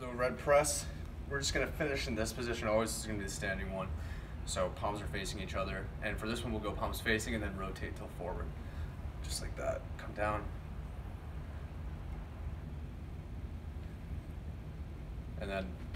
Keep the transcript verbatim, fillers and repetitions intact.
So red press, we're just gonna finish in this position. Always this is gonna be the standing one. So palms are facing each other. And for this one, we'll go palms facing and then rotate till forward. Just like that, come down. And then